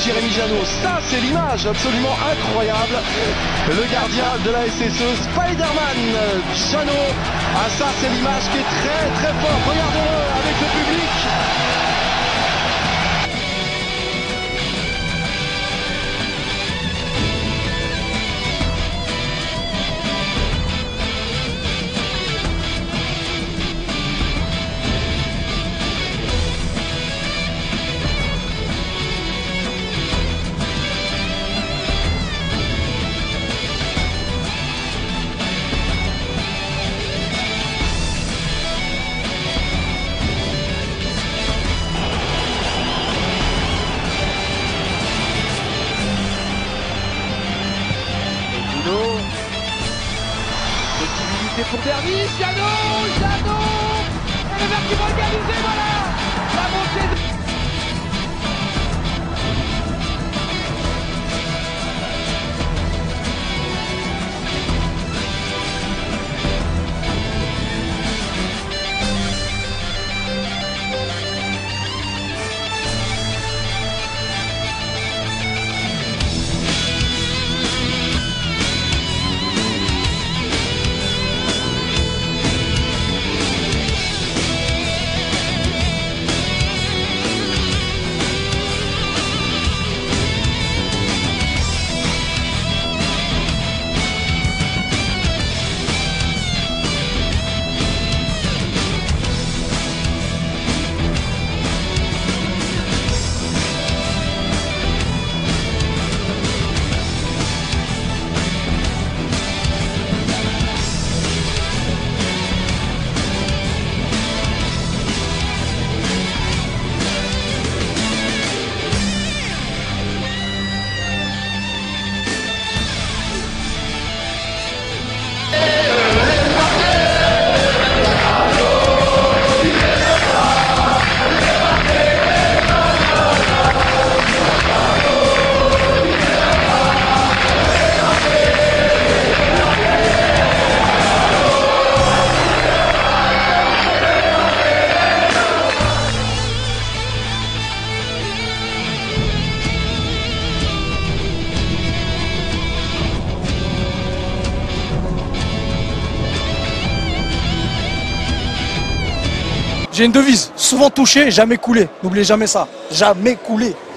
Jérémy Janot. Ça, c'est l'image absolument incroyable. Le gardien de la SSE, Spider-Man Janot. Ah, ça, c'est l'image qui est très très forte. Regardez-le avec le public. Possibilité pour Dervis, Janot, et le vert qui va égaliser, voilà, la montée de... J'ai une devise, souvent touché, jamais coulé. N'oubliez jamais ça, jamais coulé.